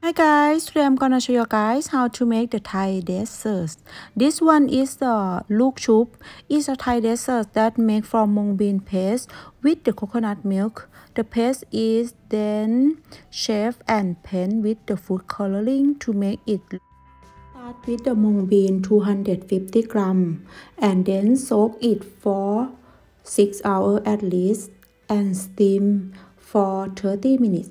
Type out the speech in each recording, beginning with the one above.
Hi guys, today I'm gonna show you guys how to make the Thai dessert. This one is the Look Chup. It's a Thai dessert that made from mung bean paste with the coconut milk. The paste is then shaved and painted with the food coloring to make it. Start with the mung bean 250 gram and then soak it for 6 hours at least and steam for 30 minutes.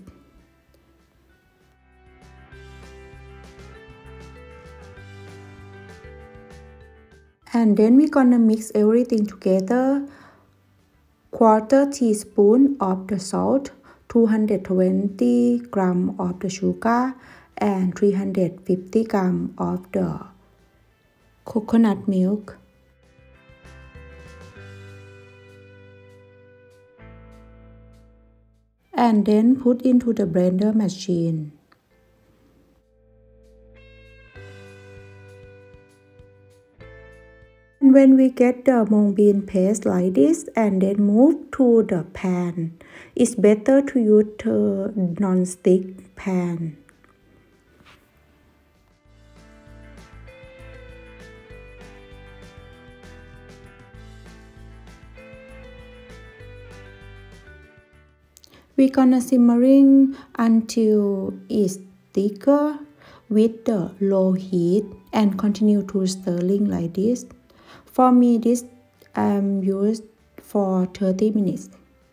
And then we're gonna mix everything together. Quarter teaspoon of the salt, 220 gram of the sugar, and 350 gram of the coconut milk. And then put into the blender machine. When we get the mung bean paste like this and then move to the pan, it's better to use the non-stick pan. We're gonna simmering until it's thicker with the low heat and continue to stirring like this. For me, this used for 30 minutes.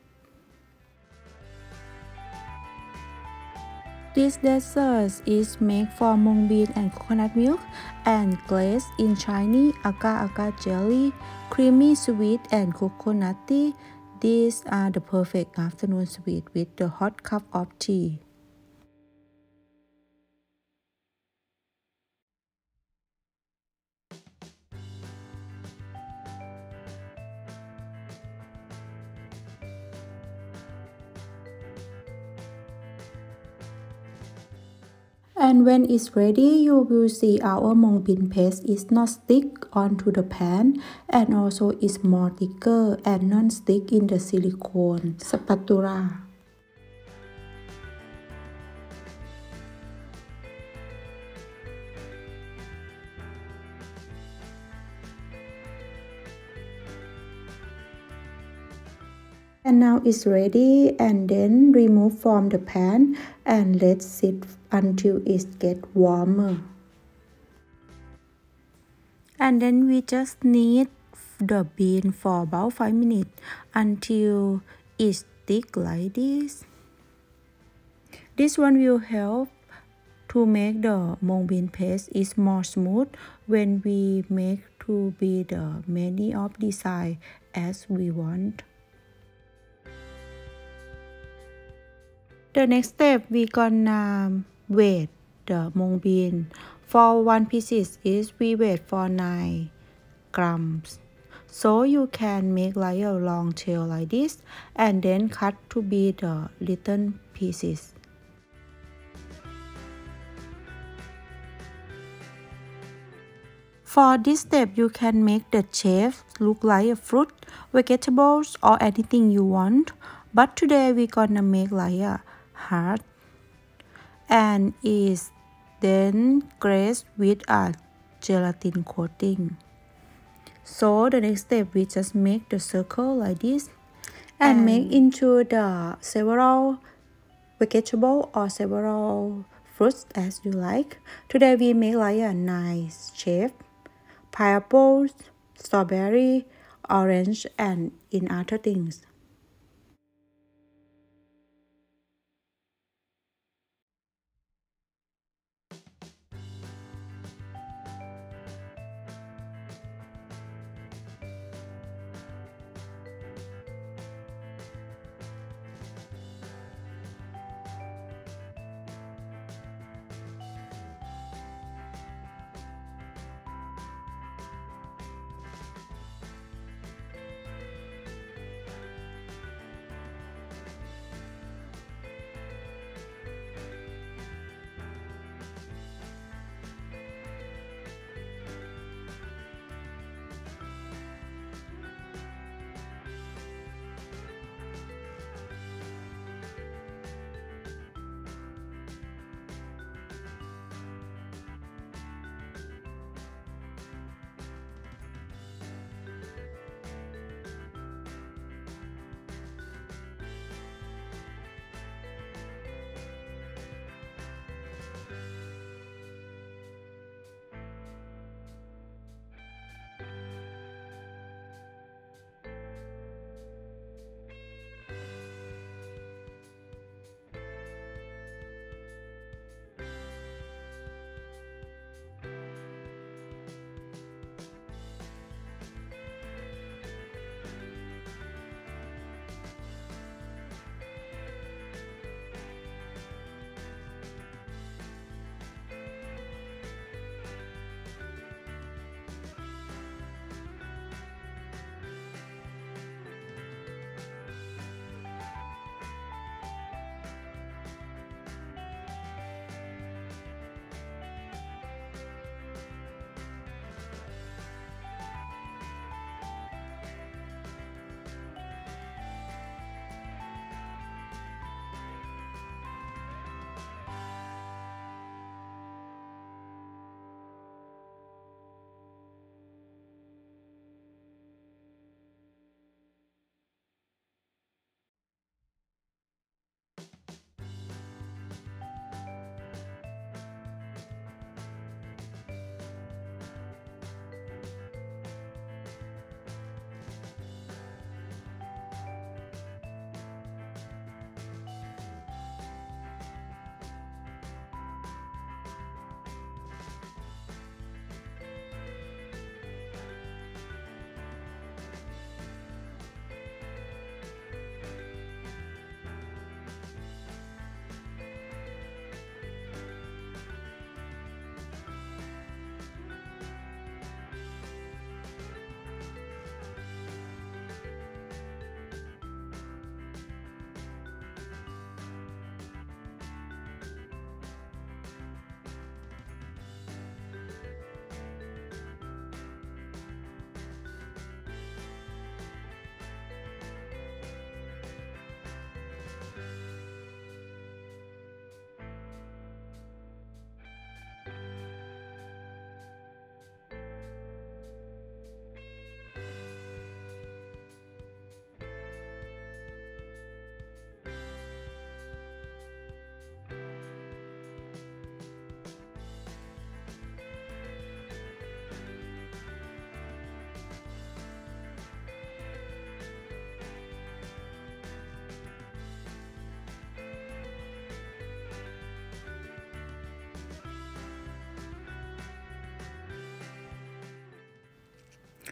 This dessert is made from mung bean and coconut milk and glazed in shiny agar-agar jelly, creamy, sweet, and coconutty. These are the perfect afternoon sweet with the hot cup of tea. And when it's ready, you will see our mung bean paste is not stick onto the pan and also is more thicker and non-stick in the silicone spatula. And now it's ready, and then remove from the pan and let sit until it gets warmer. And then we just knead the bean for about 5 minutes until it thick like this. This one will help to make the mung bean paste is more smooth when we make to be the many of design as we want. The next step, we gonna weight the mung bean. For one pieces is we weight for 9 grams. So you can make like a long tail like this and then cut to be the little pieces. For this step, you can make the shape look like a fruit, vegetables, or anything you want. But today we're gonna make like a heart and is then glazed with a gelatin coating. So the next step, we just make the circle like this and make into the several vegetable or several fruits as you like. Today we make like a nice shape: pineapple, strawberry, orange, and in other things.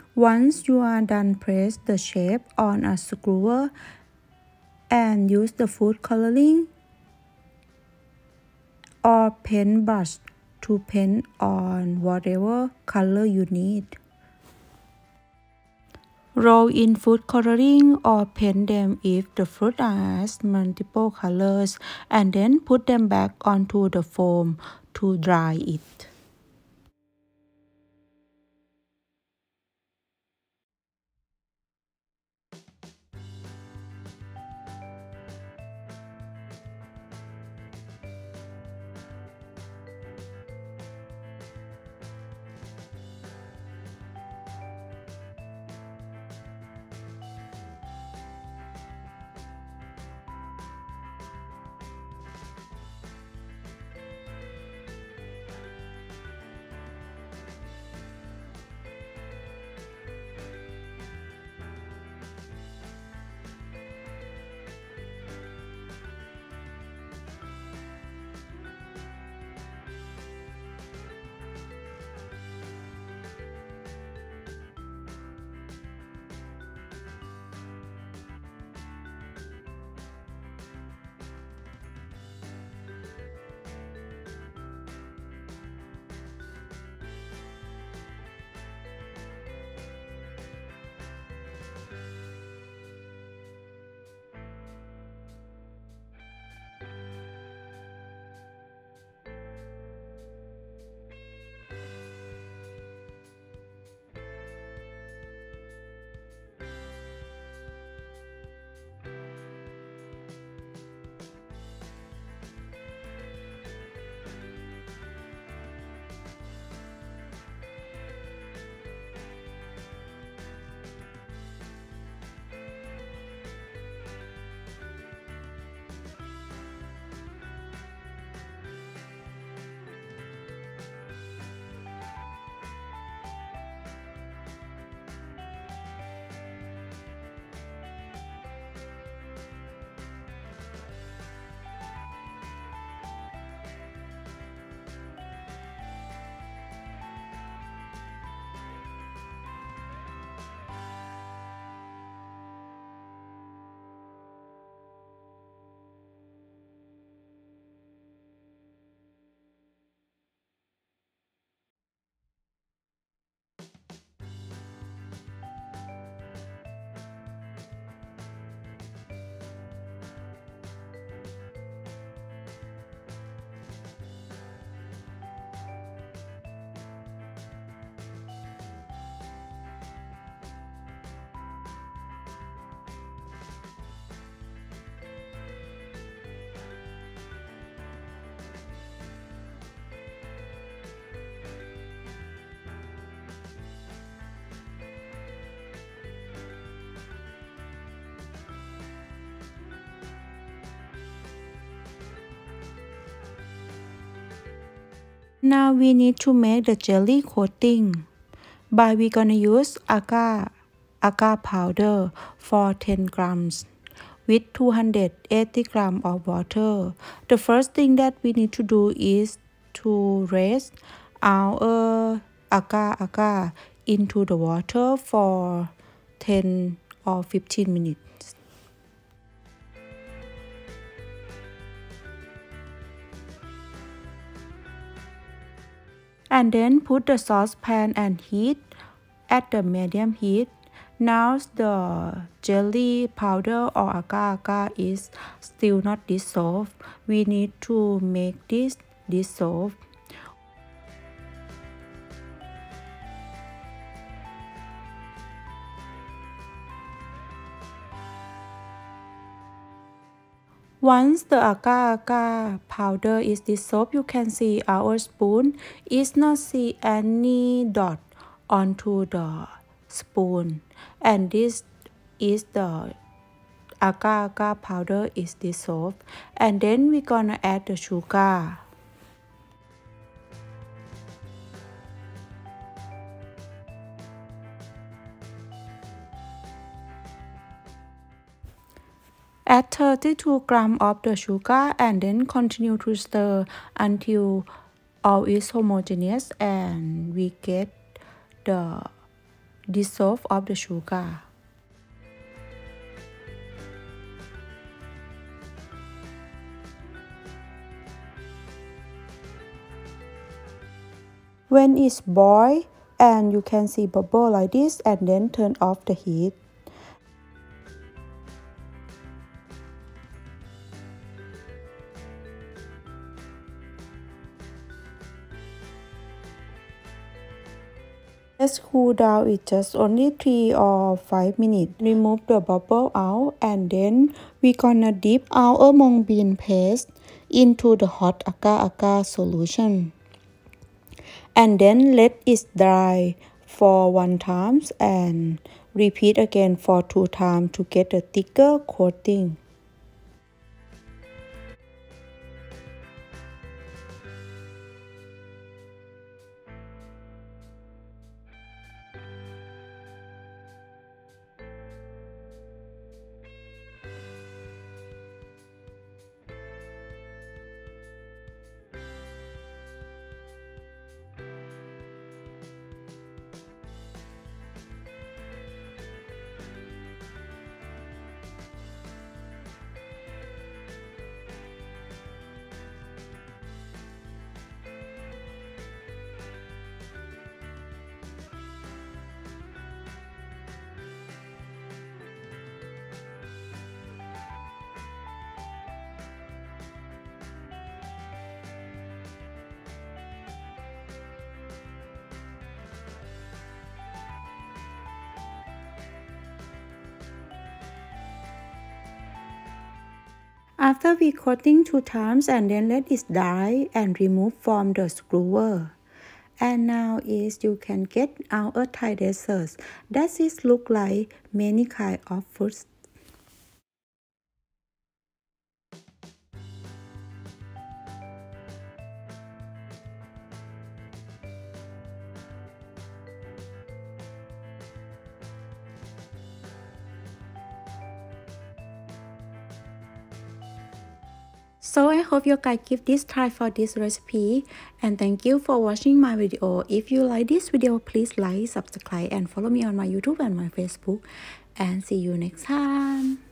Once you are done, press the shape on a skewer and use the food coloring or paint brush to paint on whatever color you need. Roll in food coloring or paint them if the fruit has multiple colors, and then put them back onto the foam to dry it. Now we need to make the jelly coating. But we're gonna use agar powder for 10 grams with 280 grams of water. The first thing that we need to do is to raise our agar into the water for 10 or 15 minutes. And then put the saucepan and heat at the medium heat. Now the jelly powder or agar is still not dissolved. We need to make this dissolve. Once the agar powder is dissolved, you can see our spoon is not see any dot onto the spoon, and this is the agar powder is dissolved. And then we're gonna add the sugar. Add 32 grams of the sugar and then continue to stir until all is homogeneous and we get the dissolve of the sugar. When it's boiled and you can see bubble like this, and then turn off the heat. Let's cool down it just only 3 or 5 minutes. Remove the bubble out, and then we gonna dip our mung bean paste into the hot agar-agar solution. And then let it dry for 1 time and repeat again for 2 times to get a thicker coating. After we coating 2 times and then let it dry and remove from the screwer. And now is you can get our Thai desserts. That is look like many kind of fruits. So I hope you guys give this try for this recipe, and thank you for watching my video. If you like this video, please like, subscribe and follow me on my YouTube and my Facebook, and see you next time.